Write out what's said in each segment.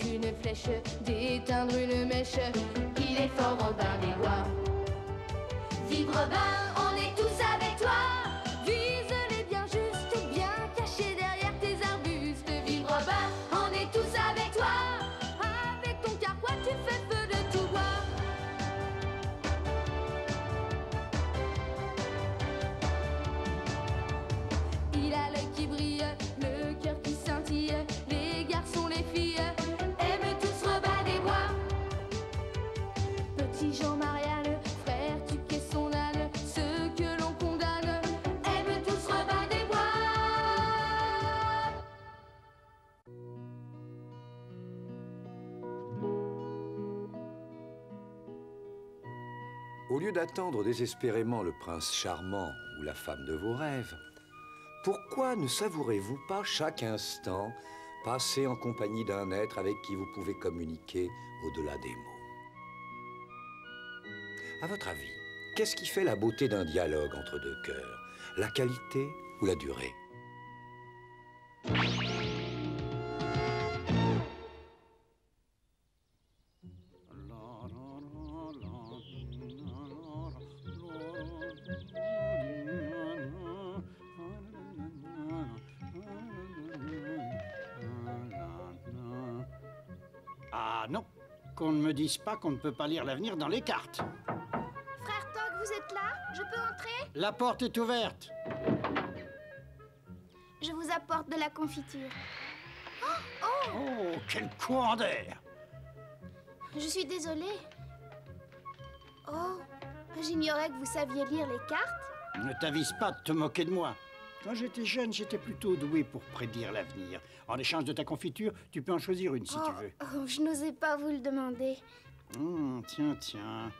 une flèche, d'éteindre une mèche. Il est fort Robin des Bois. Vive Robin, on est tous avec toi. Vise-les bien juste, bien cachés derrière tes arbustes. Vive Robin, on est tous avec toi. Avec ton carquois, tu fais feu de tout bois. Il a l'œil qui brille, le cœur qui scintille. Les garçons, les filles aiment tous Robin des Bois. Petit Jean Marianne, frère Tuc et son âne, ceux que l'on condamne aiment tous Robin des Bois. Au lieu d'attendre désespérément le prince charmant ou la femme de vos rêves, pourquoi ne savourez-vous pas chaque instant passé en compagnie d'un être avec qui vous pouvez communiquer au-delà des mots? À votre avis, qu'est-ce qui fait la beauté d'un dialogue entre deux cœurs? La qualité ou la durée? Ah non, qu'on ne me dise pas qu'on ne peut pas lire l'avenir dans les cartes. Frère Toc, vous êtes là? Je peux entrer? La porte est ouverte. Je vous apporte de la confiture. Oh, quel courant d'air! Je suis désolée. Oh, j'ignorais que vous saviez lire les cartes. Ne t'avise pas de te moquer de moi. Quand j'étais jeune, j'étais plutôt doué pour prédire l'avenir. En échange de ta confiture, tu peux en choisir une si tu veux. Oh, je n'osais pas vous le demander. Tiens, tiens.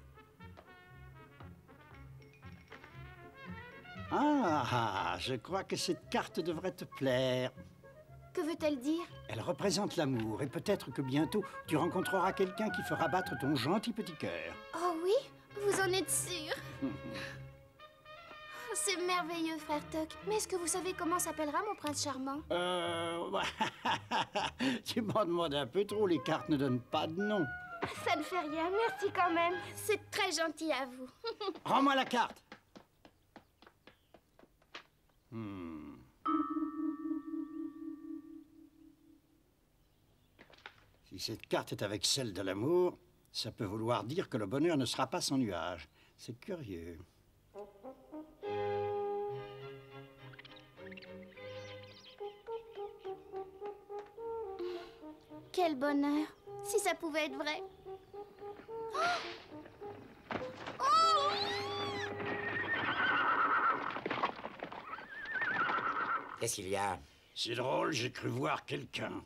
Ah, je crois que cette carte devrait te plaire. Que veut-elle dire? Elle représente l'amour et peut-être que bientôt tu rencontreras quelqu'un qui fera battre ton gentil petit cœur. Oh oui? Vous en êtes sûr? C'est merveilleux, frère Toc. Mais est-ce que vous savez comment s'appellera mon prince charmant? Tu m'en demandes un peu trop, les cartes ne donnent pas de nom. Ça ne fait rien, merci quand même. C'est très gentil à vous. Rends-moi la carte. Si cette carte est avec celle de l'amour, ça peut vouloir dire que le bonheur ne sera pas sans nuage. C'est curieux. Quel bonheur, si ça pouvait être vrai. Qu'est-ce qu'il y a? C'est drôle, j'ai cru voir quelqu'un.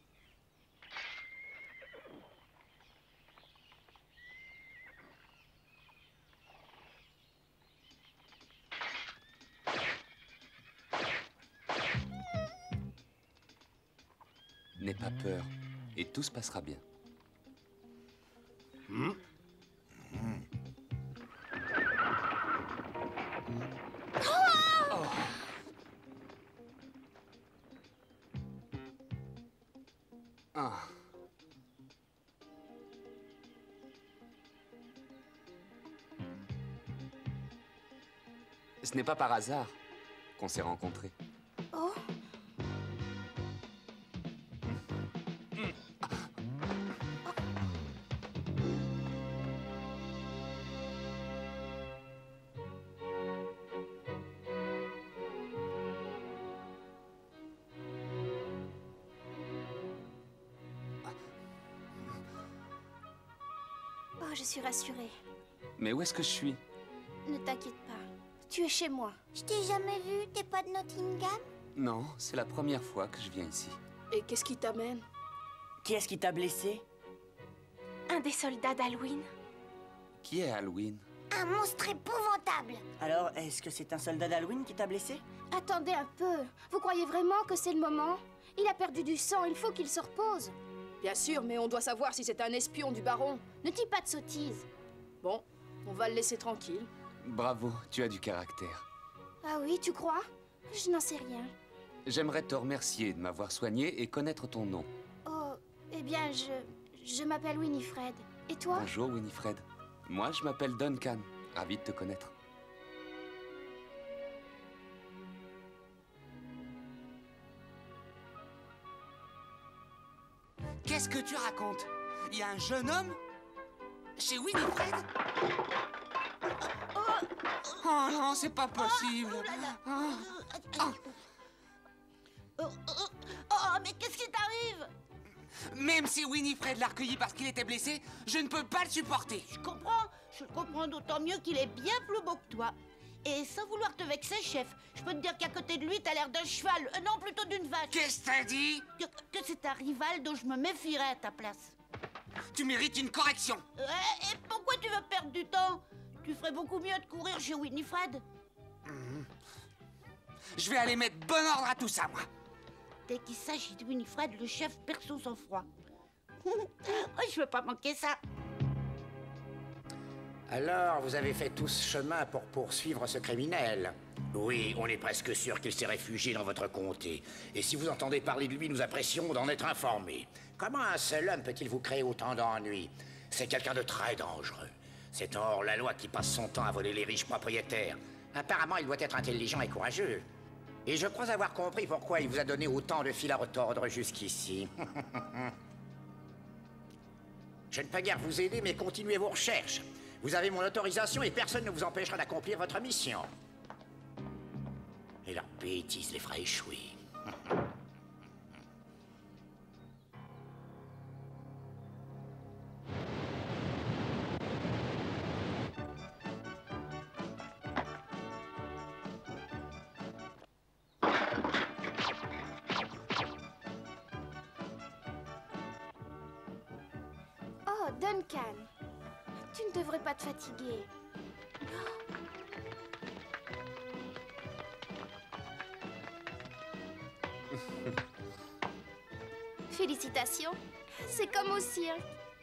N'aie pas peur, et tout se passera bien. Ah. Ce n'est pas par hasard qu'on s'est rencontrés. Oh. Oh, je suis rassurée. Mais où est-ce que je suis? Ne t'inquiète pas. Tu es chez moi. Je t'ai jamais vu, t'es pas de Nottingham? Non, c'est la première fois que je viens ici. Et qu'est-ce qui t'amène? Qui est-ce qui t'a blessé? Un des soldats d'Halloween. Qui est Halloween? Un monstre épouvantable. Alors, est-ce que c'est un soldat d'Halloween qui t'a blessé? Attendez un peu. Vous croyez vraiment que c'est le moment? Il a perdu du sang, il faut qu'il se repose. Bien sûr, mais on doit savoir si c'est un espion du baron. Ne dis pas de sottises. Bon, on va le laisser tranquille. Bravo, tu as du caractère. Ah oui, tu crois? Je n'en sais rien. J'aimerais te remercier de m'avoir soigné et connaître ton nom. Oh, Eh bien, je m'appelle Winifred. Et toi? Bonjour, Winifred. Moi, je m'appelle Duncan. Ravi de te connaître. Qu'est-ce que tu racontes? Il y a un jeune homme chez Winifred? Oh non, c'est pas possible. Oh, mais qu'est-ce qui t'arrive? Même si Winifred l'a recueilli parce qu'il était blessé, je ne peux pas le supporter. Je le comprends d'autant mieux qu'il est bien plus beau que toi. Et sans vouloir te vexer, chef, je peux te dire qu'à côté de lui, t'as l'air d'un cheval, non, plutôt d'une vache. Qu'est-ce que t'as dit? Que c'est un rival dont je me méfierais à ta place. Tu mérites une correction. Et pourquoi tu veux perdre du temps? Tu ferais beaucoup mieux de courir chez Winifred. Je vais aller mettre bon ordre à tout ça, moi. Dès qu'il s'agit de Winifred, le chef perd son sang-froid. Je veux pas manquer ça. Alors, vous avez fait tout ce chemin pour poursuivre ce criminel? Oui, on est presque sûr qu'il s'est réfugié dans votre comté. Et si vous entendez parler de lui, nous apprécions d'en être informés. Comment un seul homme peut-il vous créer autant d'ennuis? C'est quelqu'un de très dangereux. C'est un hors-la-loi qui passe son temps à voler les riches propriétaires. Apparemment, il doit être intelligent et courageux. Et je crois avoir compris pourquoi il vous a donné autant de fil à retordre jusqu'ici. Je ne peux guère vous aider, mais continuez vos recherches. Vous avez mon autorisation et personne ne vous empêchera d'accomplir votre mission. Et leur bêtise les fera échouer. Oh, Duncan. Tu ne devrais pas te fatiguer. Félicitations. C'est comme au cirque.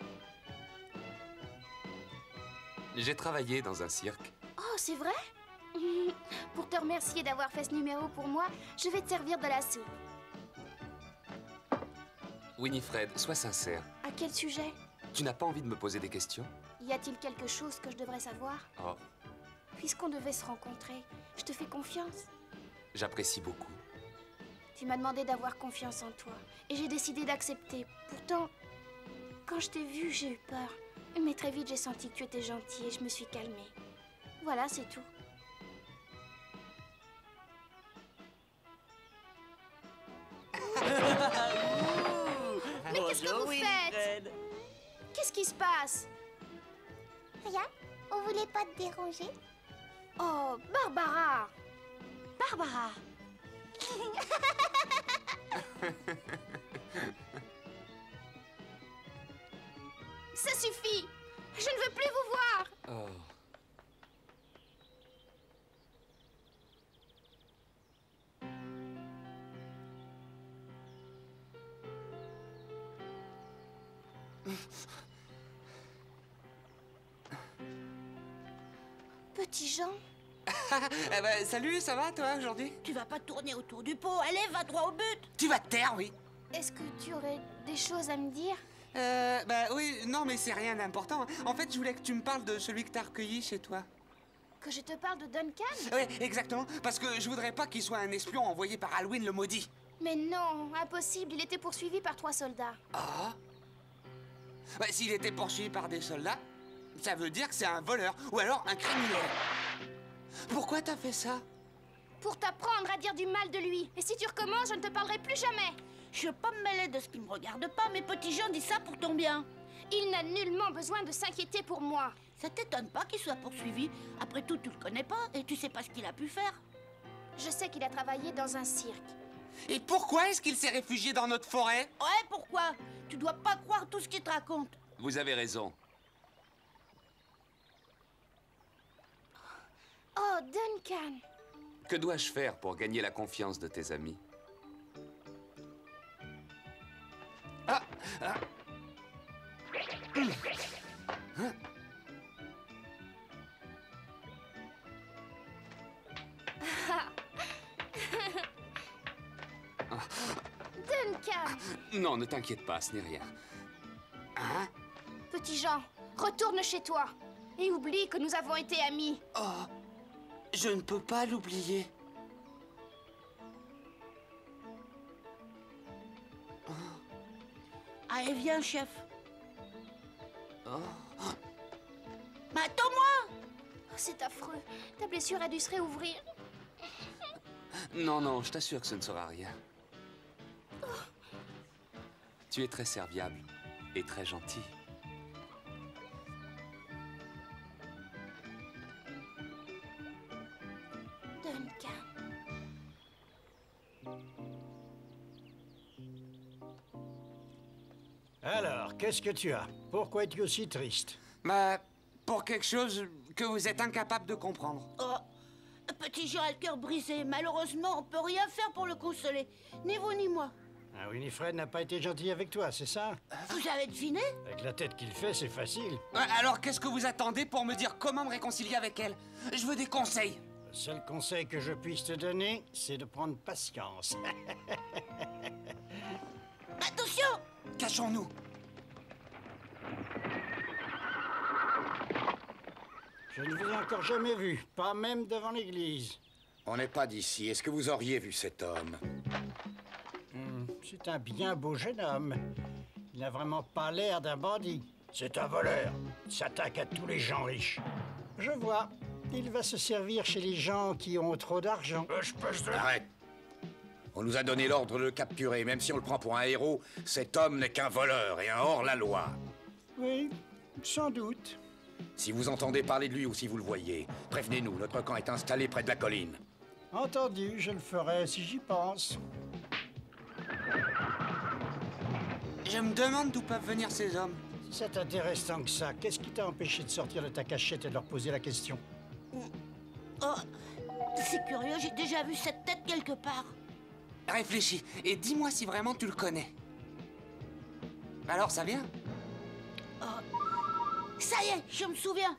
J'ai travaillé dans un cirque. Oh, c'est vrai? Pour te remercier d'avoir fait ce numéro pour moi, je vais te servir de la soupe. Winifred, sois sincère. À quel sujet? Tu n'as pas envie de me poser des questions? Y a-t-il quelque chose que je devrais savoir? Oh, Puisqu'on devait se rencontrer, je te fais confiance. j'apprécie beaucoup. Tu m'as demandé d'avoir confiance en toi, et j'ai décidé d'accepter. Pourtant, quand je t'ai vu, j'ai eu peur. Mais très vite, j'ai senti que tu étais gentil et je me suis calmée. Voilà, c'est tout. Mais qu'est-ce que vous faites? Qu'est-ce qui se passe? Rien, on voulait pas te déranger. Oh, Barbara! Barbara! Ça suffit! Je ne veux plus vous voir! Oh. Petit Jean? Eh ben, salut, ça va, toi, aujourd'hui? Tu vas pas tourner autour du pot, allez, va droit au but! Tu vas te taire, oui. Est-ce que tu aurais des choses à me dire? Bah oui, non, mais c'est rien d'important. En fait, je voulais que tu me parles de celui que t'as recueilli chez toi. Que je te parle de Duncan? Oui, exactement, parce que je voudrais pas qu'il soit un espion envoyé par Alwyn le maudit. Mais non, impossible, il était poursuivi par 3 soldats. Ah? Bah, s'il était poursuivi par des soldats, ça veut dire que c'est un voleur, ou alors un criminel. Pourquoi t'as fait ça? Pour t'apprendre à dire du mal de lui. Et si tu recommences, je ne te parlerai plus jamais. Je veux pas me mêler de ce qui me regarde pas, mais petit Jean dit ça pour ton bien. Il n'a nullement besoin de s'inquiéter pour moi. Ça t'étonne pas qu'il soit poursuivi? Après tout, tu le connais pas et tu sais pas ce qu'il a pu faire. Je sais qu'il a travaillé dans un cirque. Et pourquoi est-ce qu'il s'est réfugié dans notre forêt? Ouais, pourquoi? Tu dois pas croire tout ce qu'il te raconte. Vous avez raison. Oh, Duncan! Que dois-je faire pour gagner la confiance de tes amis? Ah, ah. Duncan! Non, ne t'inquiète pas, ce n'est rien. Hein? Petit Jean, retourne chez toi. Et oublie que nous avons été amis. Oh, je ne peux pas l'oublier. Allez, viens, chef. Oh. Mais attends-moi! Oh, c'est affreux. Ta blessure a dû se réouvrir. Non, non, je t'assure que ce ne sera rien. Tu es très serviable et très gentil. Duncan. Alors, qu'est-ce que tu as? Pourquoi es-tu aussi triste? Bah, pour quelque chose que vous êtes incapable de comprendre. Oh, petit Jean a le cœur brisé. Malheureusement, on peut rien faire pour le consoler. Ni vous ni moi. Ah, Winifred n'a pas été gentil avec toi, c'est ça? Vous avez deviné? Avec la tête qu'il fait, c'est facile. Alors, qu'est-ce que vous attendez pour me dire comment me réconcilier avec elle? Je veux des conseils. Le seul conseil que je puisse te donner, c'est de prendre patience. Attention! Cachons-nous. Je ne vous ai encore jamais vu, pas même devant l'église. On n'est pas d'ici. Est-ce que vous auriez vu cet homme? C'est un bien beau jeune homme. Il n'a vraiment pas l'air d'un bandit. C'est un voleur. Il s'attaque à tous les gens riches. Je vois. Il va se servir chez les gens qui ont trop d'argent. Arrête. On nous a donné l'ordre de le capturer. Même si on le prend pour un héros, cet homme n'est qu'un voleur et un hors-la-loi. Oui, sans doute. Si vous entendez parler de lui ou si vous le voyez, prévenez-nous. Notre camp est installé près de la colline. Entendu, je le ferai si j'y pense. Je me demande d'où peuvent venir ces hommes. Si ça t'intéresse tant que ça, qu'est-ce qui t'a empêché de sortir de ta cachette et de leur poser la question? Oh, c'est curieux, j'ai déjà vu cette tête quelque part. Réfléchis et dis-moi si vraiment tu le connais. Alors, ça vient? Ça y est, je me souviens.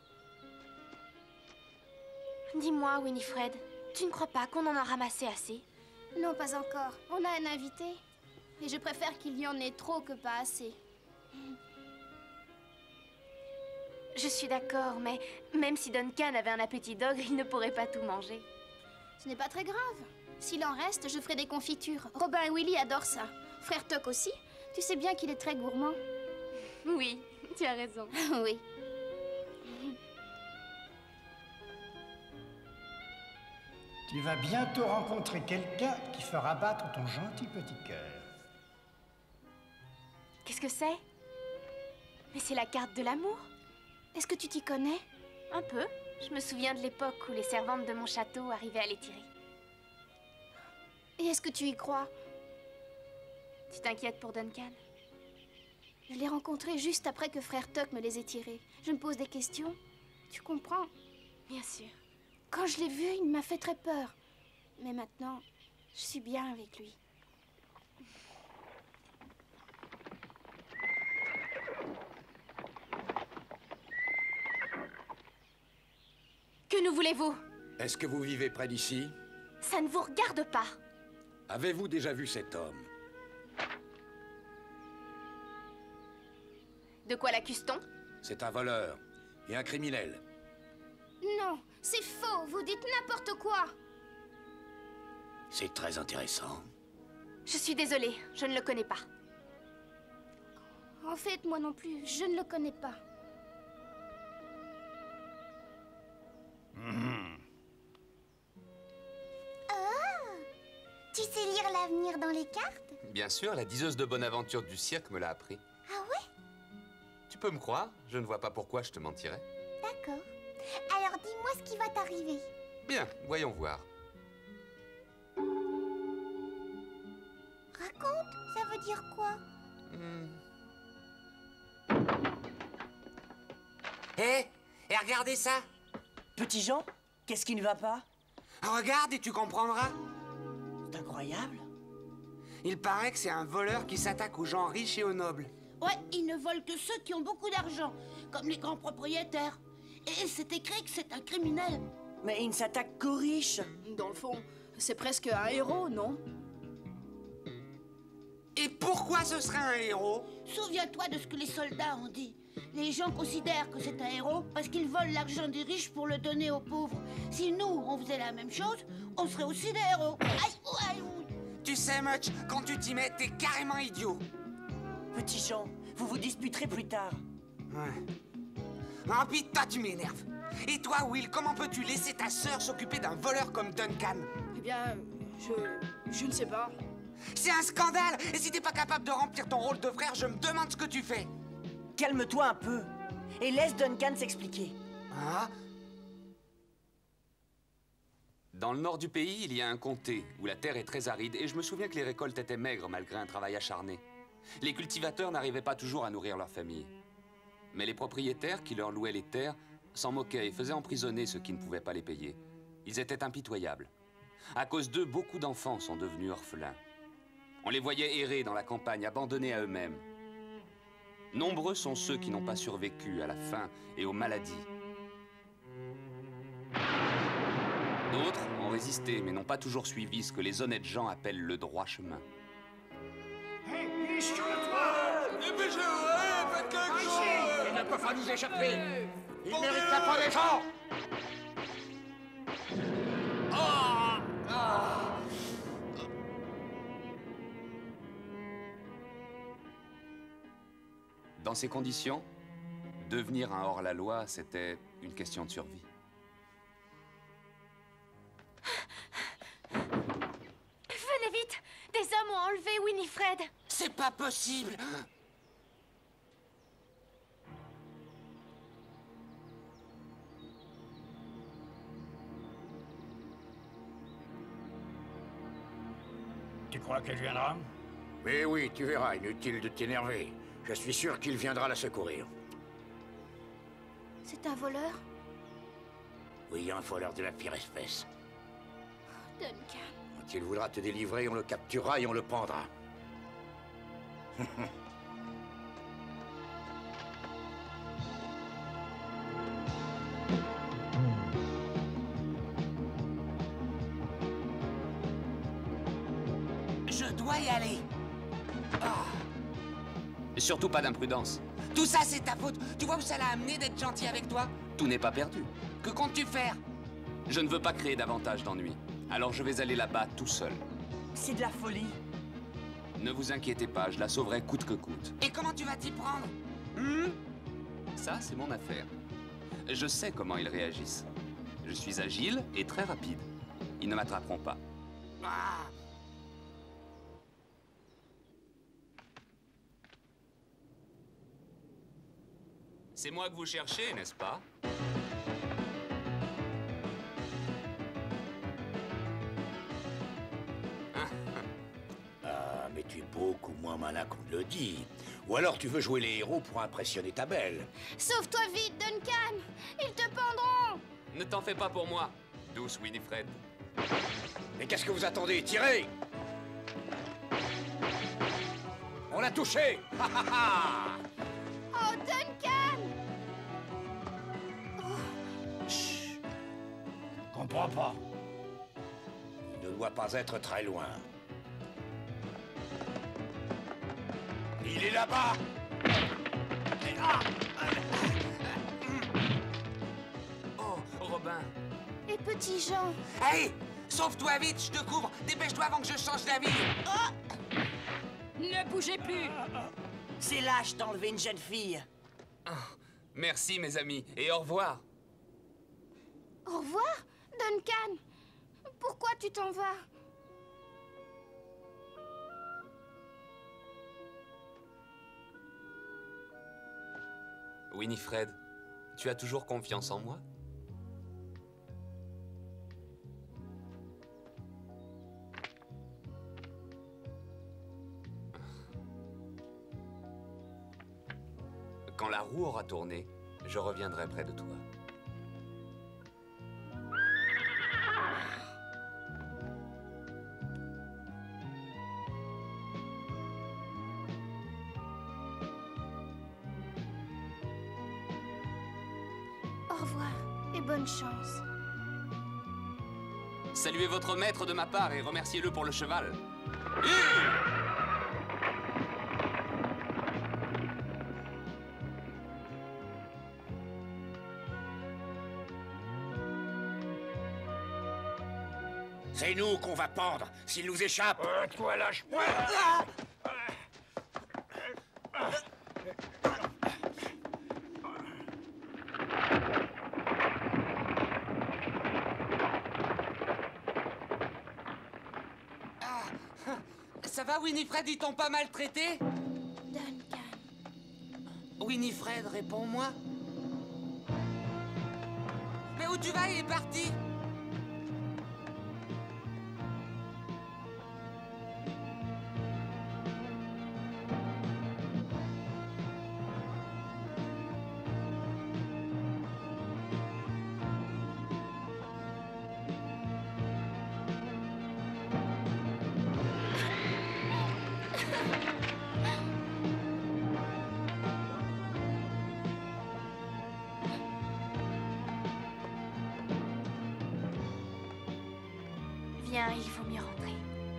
Dis-moi, Winifred, tu ne crois pas qu'on en a ramassé assez? Non, pas encore. On a un invité. Et je préfère qu'il y en ait trop que pas assez. Je suis d'accord, mais même si Duncan avait un appétit d'ogre, il ne pourrait pas tout manger. Ce n'est pas très grave. S'il en reste, je ferai des confitures. Robin et Willy adorent ça. Frère Tuck aussi. Tu sais bien qu'il est très gourmand. Oui, tu as raison. Oui. Tu vas bientôt rencontrer quelqu'un qui fera battre ton gentil petit cœur. Qu'est-ce que c'est? Mais c'est la carte de l'amour. Est-ce que tu t'y connais? Un peu. Je me souviens de l'époque où les servantes de mon château arrivaient à les tirer. Et est-ce que tu y crois? Tu t'inquiètes pour Duncan? Je l'ai rencontré juste après que frère Tuck me les ait tirés. Je me pose des questions. Tu comprends? Bien sûr. Quand je l'ai vu, il m'a fait très peur. Mais maintenant, je suis bien avec lui. Que nous voulez-vous? Est-ce que vous vivez près d'ici? Ça ne vous regarde pas. Avez-vous déjà vu cet homme? De quoi l'accuse-t-on? C'est un voleur et un criminel. Non, c'est faux. Vous dites n'importe quoi. C'est très intéressant. Je suis désolée, je ne le connais pas. En fait, moi non plus, je ne le connais pas. Oh! Tu sais lire l'avenir dans les cartes? Bien sûr, la diseuse de Bonaventure du cirque me l'a appris. Ah ouais? Tu peux me croire, je ne vois pas pourquoi je te mentirais. D'accord. Alors dis-moi ce qui va t'arriver. Bien, voyons voir. Raconte, ça veut dire quoi? Hé, et regardez ça. Petit Jean, qu'est-ce qui ne va pas? Regarde et tu comprendras. C'est incroyable. Il paraît que c'est un voleur qui s'attaque aux gens riches et aux nobles. Ouais, ils ne volent que ceux qui ont beaucoup d'argent, comme les grands propriétaires. Et c'est écrit que c'est un criminel. Mais il ne s'attaque qu'aux riches. Dans le fond, c'est presque un héros, non? Et pourquoi ce serait un héros? Souviens-toi de ce que les soldats ont dit. Les gens considèrent que c'est un héros parce qu'ils volent l'argent des riches pour le donner aux pauvres. Si nous, on faisait la même chose, on serait aussi des héros. Aïe, aïe, aïe. Tu sais, Much, quand tu t'y mets, t'es carrément idiot. Petit Jean, vous vous disputerez plus tard. Ouais. Oh putain, tu m'énerves. Et toi, Will, comment peux-tu laisser ta sœur s'occuper d'un voleur comme Duncan? Eh bien, je ne sais pas. C'est un scandale. Et si t'es pas capable de remplir ton rôle de frère, je me demande ce que tu fais. Calme-toi un peu et laisse Duncan s'expliquer. Hein? Dans le nord du pays, il y a un comté où la terre est très aride et je me souviens que les récoltes étaient maigres malgré un travail acharné. Les cultivateurs n'arrivaient pas toujours à nourrir leur famille. Mais les propriétaires qui leur louaient les terres s'en moquaient et faisaient emprisonner ceux qui ne pouvaient pas les payer. Ils étaient impitoyables. À cause d'eux, beaucoup d'enfants sont devenus orphelins. On les voyait errer dans la campagne, abandonnés à eux-mêmes. Nombreux sont ceux qui n'ont pas survécu à la faim et aux maladies. D'autres ont résisté, mais n'ont pas toujours suivi ce que les honnêtes gens appellent le droit chemin. Hé, il est sur le toit! Dépêchez-vous, faites quelque chose! Il ne peut pas nous échapper! Il mérite la pendaison! Dans ces conditions, devenir un hors-la-loi, c'était une question de survie. Venez vite! Des hommes ont enlevé Winifred! C'est pas possible! Tu crois qu'elle viendra? Mais oui, tu verras, inutile de t'énerver. Je suis sûr qu'il viendra la secourir. C'est un voleur? Oui, un voleur de la pire espèce. Duncan. Quand il voudra te délivrer, on le capturera et on le pendra. Je dois y aller. Surtout pas d'imprudence. Tout ça, c'est ta faute. Tu vois où ça l'a amené d'être gentil avec toi? Tout n'est pas perdu. Que comptes-tu faire? Je ne veux pas créer davantage d'ennuis. Alors je vais aller là-bas tout seul. C'est de la folie. Ne vous inquiétez pas, je la sauverai coûte que coûte. Et comment tu vas t'y prendre? Ça, c'est mon affaire. Je sais comment ils réagissent. Je suis agile et très rapide. Ils ne m'attraperont pas. Ah. C'est moi que vous cherchez, n'est-ce pas? Ah, mais tu es beaucoup moins malin qu'on ne le dit. Ou alors tu veux jouer les héros pour impressionner ta belle. Sauve-toi vite, Duncan! Ils te pendront! Ne t'en fais pas pour moi, douce Winifred. Mais qu'est-ce que vous attendez? Tirez! On l'a touché! Ha ha ha! Oh, Duncan! Chut! Comprends pas. Il ne doit pas être très loin. Il est là-bas! Oh, Robin. Et petit Jean? Allez, sauve-toi vite, je te couvre. Dépêche-toi avant que je change d'avis. Ne bougez plus! C'est lâche d'enlever une jeune fille. Merci, mes amis, et au revoir. Au revoir, Duncan. Pourquoi tu t'en vas? Winifred, tu as toujours confiance en moi? Quand la roue aura tourné, je reviendrai près de toi. Au revoir et bonne chance. Saluez votre maître de ma part et remerciez-le pour le cheval. C'est nous qu'on va pendre, s'il nous échappe. Toi, lâche-moi. Ça va, Winifred, ils t'ont pas maltraité? Duncan. Winifred, réponds-moi. Mais où tu vas? Il est parti. Viens, il faut mieux rentrer.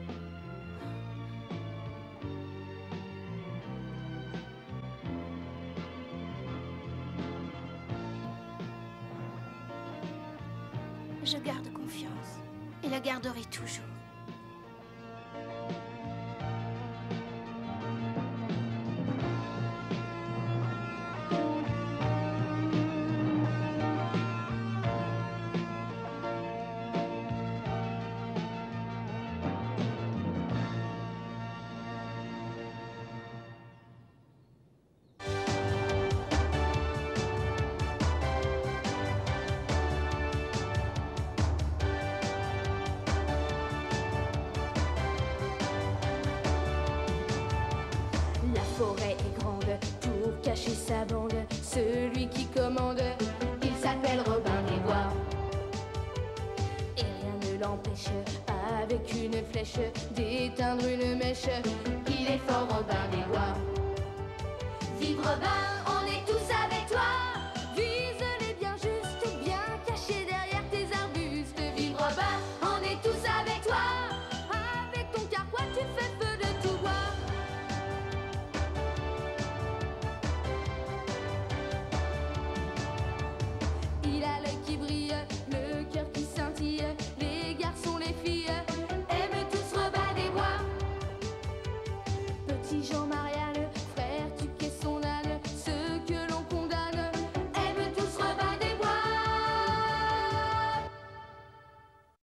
Je garde confiance. Et la garderai toujours. La forêt est grande pour cacher sa bande. Celui qui commande, il s'appelle Robin des Bois. Et rien ne l'empêche, avec une flèche, d'éteindre une mèche. Il est fort, Robin des Bois. Vive Robin!